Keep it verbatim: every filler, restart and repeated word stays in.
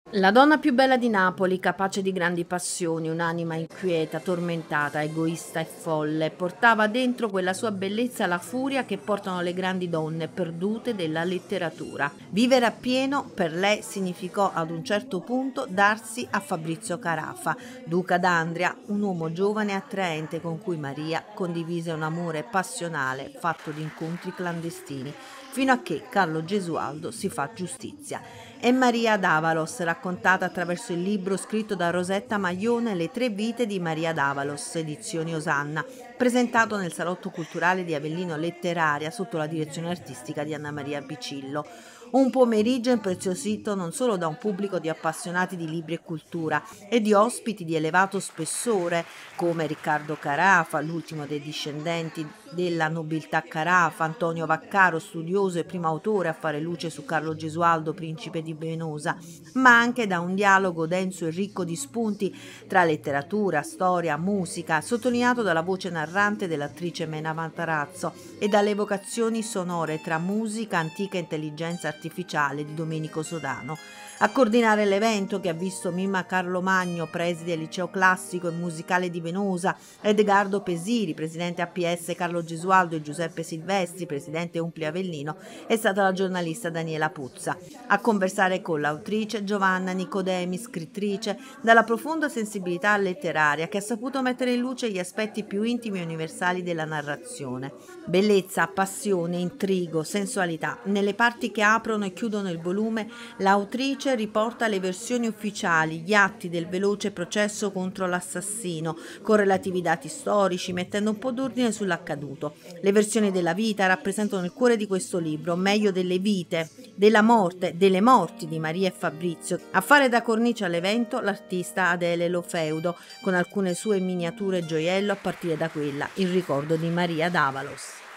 La donna più bella di Napoli, capace di grandi passioni, un'anima inquieta, tormentata, egoista e folle, portava dentro quella sua bellezza la furia che portano le grandi donne perdute della letteratura. Vivere appieno per lei significò ad un certo punto darsi a Fabrizio Carafa, duca d'Andria, un uomo giovane e attraente con cui Maria condivise un amore passionale fatto di incontri clandestini, fino a che Carlo Gesualdo si fa giustizia. È Maria d'Avalos, raccontata attraverso il libro scritto da Rosetta Maglione Le tre vite di Maria d'Avalos, edizioni Osanna, presentato nel Salotto Culturale di Avellino Letteraria sotto la direzione artistica di Anna Maria Bicillo. Un pomeriggio impreziosito non solo da un pubblico di appassionati di libri e cultura e di ospiti di elevato spessore come Riccardo Carafa, l'ultimo dei discendenti della nobiltà Carafa, Antonio Vaccaro, studioso e primo autore a fare luce su Carlo Gesualdo, principe di Venosa, ma anche da un dialogo denso e ricco di spunti tra letteratura, storia, musica, sottolineato dalla voce narrante dell'attrice Mena Matarazzo e dalle evocazioni sonore tra musica, antica e intelligenza artificiale di Domenico Sodano. A coordinare l'evento, che ha visto Mimma Carlomagno, preside del Liceo Classico e Musicale di Venosa, Edgardo Pesiri, presidente A P S Carlo Gesualdo, e Giuseppe Silvestri, presidente Umpli Avellino, è stata la giornalista Daniela Puzza. A conversare con l'autrice Giovanna Nicodemi, scrittrice dalla profonda sensibilità letteraria, che ha saputo mettere in luce gli aspetti più intimi e universali della narrazione. Bellezza, passione, intrigo, sensualità. Nelle parti che aprono e chiudono il volume, l'autrice riporta le versioni ufficiali, gli atti del veloce processo contro l'assassino, con relativi dati storici, mettendo un po' d'ordine sull'accaduto. Le versioni della vita rappresentano il cuore di questo libro, meglio delle vite, della morte, delle morti di Maria e Fabrizio. A fare da cornice all'evento l'artista Adele Lofeudo, con alcune sue miniature gioiello a partire da quella, il ricordo di Maria d'Avalos.